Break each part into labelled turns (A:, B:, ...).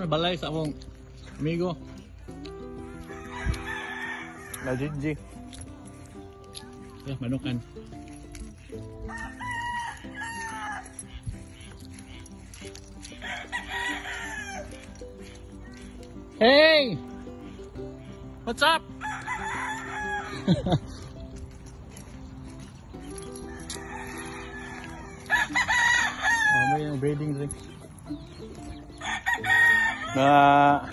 A: balay sa akong amigo.
B: Na Gigi.
A: Manukan. Hey! What's up? Oh, may yung breeding ring.
B: Na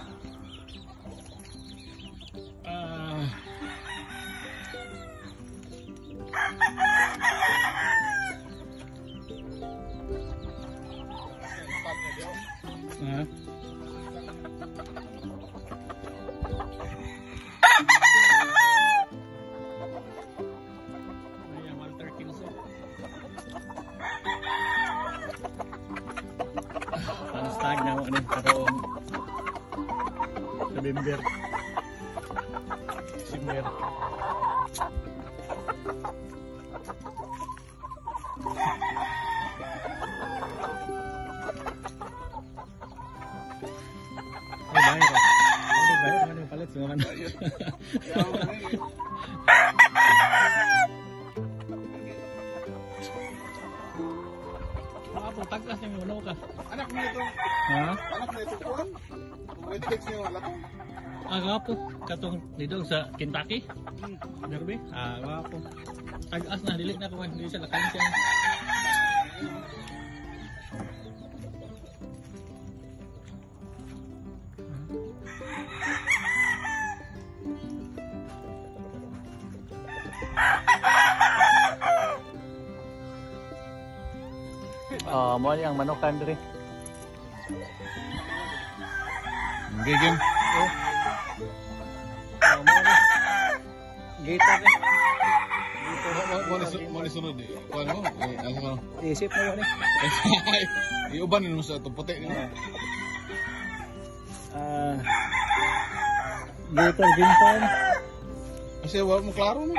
A: Stag na mo ni karong November. December. Bayar kan palit semua kan. Apa tagas yang mana ka?
C: Anak mo ito.
A: Ha?
C: Anak mo ito kuan. May text niyo wala ko.
A: Gapo katong dito sa Kentucky. Derby. Gapo. Tagas na dili na ko hindi siya nakain siya.
B: mo yang manukan diri.
C: Gigim.
B: Gator ni.
C: Mo ni sunod eh. Kuan mo? Ano?
B: Isip mo ni.
C: Iuban mo sa to puti ni.
B: Gator Gimpon.
C: Kasi wala mo klaro mo.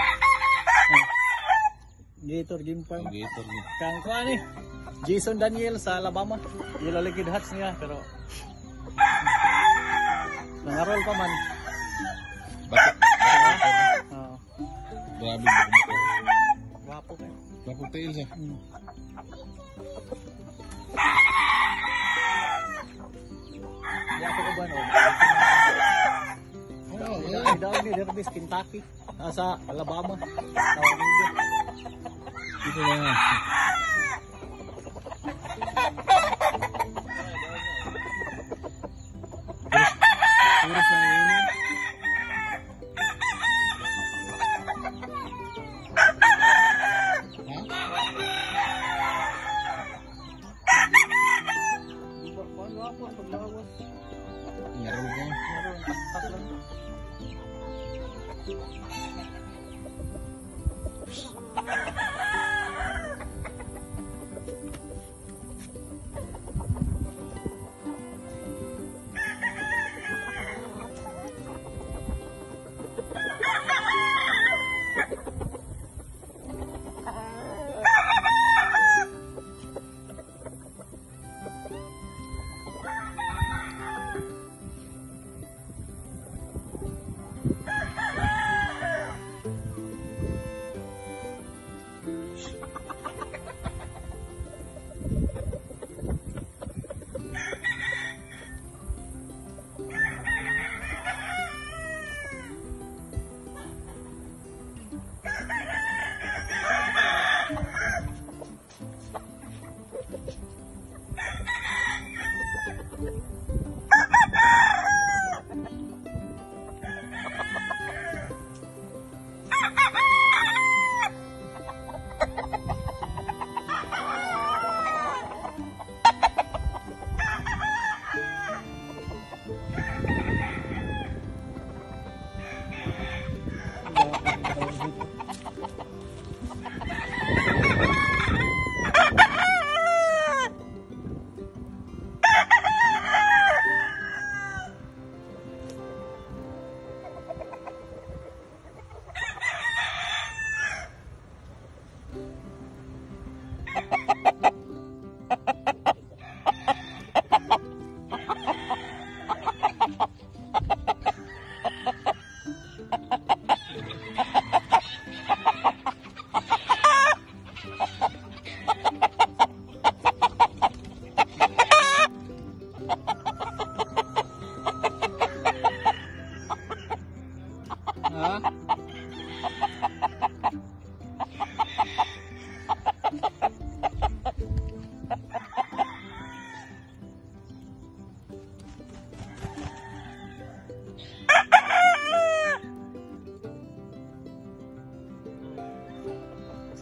B: Gator Gimpon.
C: Gator ni.
B: Kang kuan ni. Jason Daniel sa Alabama. Ilaligid hats niya pero nangarol pa man.
C: Bato.
B: Oo.
C: Grabe mo.
B: Wapo kayo.
C: Bapo tail siya.
B: Di ako ko ba no? Daw ni Derbis Kentucky. Nasa Alabama. Tawag niya.
C: Ito lang. Puros na yun.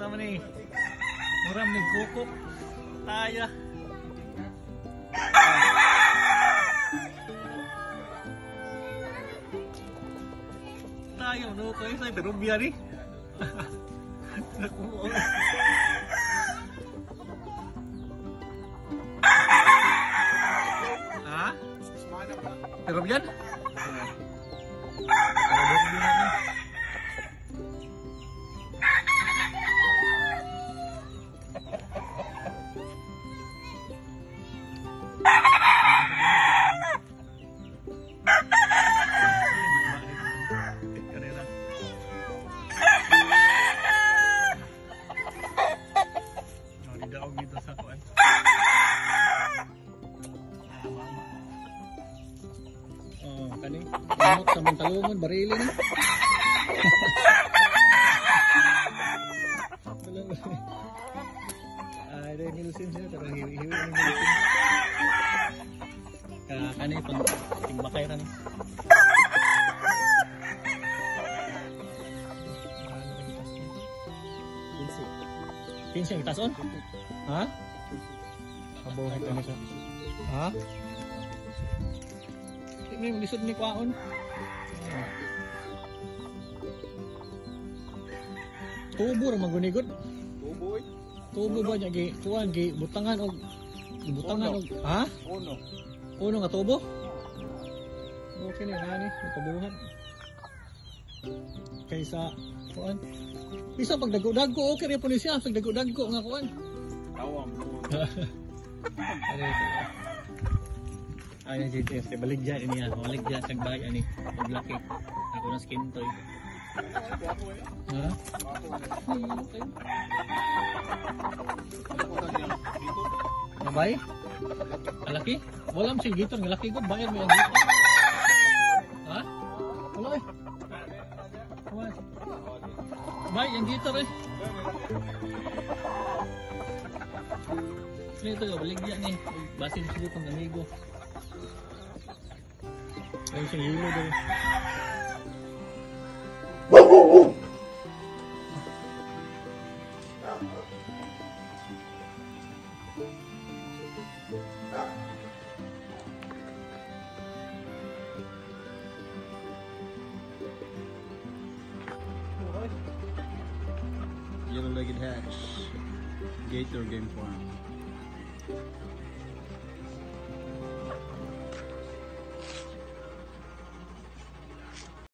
A: sama nih. Muram nih kuku. Taya. Tayo, no kayo sa Perubia nih. Hah? Perubian?
B: Kani, lamok sa Mantalungan, barili ni. Ada ngilusin siya, pero hiwi-hiwi ang ngilusin. Kani, pang timbakay ka ni. Pinsi ang itason? Ha? Kabuhay ka na siya. Ha? Ini lisod ni kwaon. Tubo ra magunigod.
C: Tuboy.
B: Tubo ba niya gi kuan gi butangan og ha?
C: Uno.
B: Uno nga tubo? Okay na ngani, kabuhat. Kaysa kuan. Bisa pag dago-dago okay ra po ni siya, pag dago-dago nga kuan.
C: Tawang.
A: Ay, JTS, baligya ini yan. Baligya sa bagay ani. Paglaki. Ako na skin toy.
B: Ha? Mabay?
A: Alaki? Wala mo siya giton. Ngalaki ko. Bayad mo yung giton. Ha?
B: Wala eh.
A: Wala. Bay, yung giton eh. Ito yung baligya ni. Basin siya itong amigo.
B: Ayun siyang hilo doon.
C: Yellow-legged hatch. Gator game form.